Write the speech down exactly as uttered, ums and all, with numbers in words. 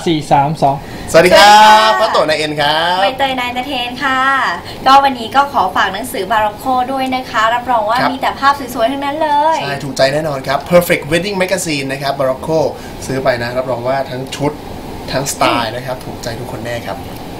สี่สามสองสวัสดีครับพระโตนายเอ็นครับใบเตยนายเทนค่ะก็วันนี้ก็ขอฝากหนังสือบารอกโคด้วยนะคะรับรองว่ามีแต่ภาพสวยๆทั้งนั้นเลยใช่ถูกใจแน่นอนครับ Perfect Wedding Magazine นะครับ Barocco ซื้อไปนะรับรองว่าทั้งชุดทั้งสไตล์นะครับถูกใจทุกคนแน่ครับ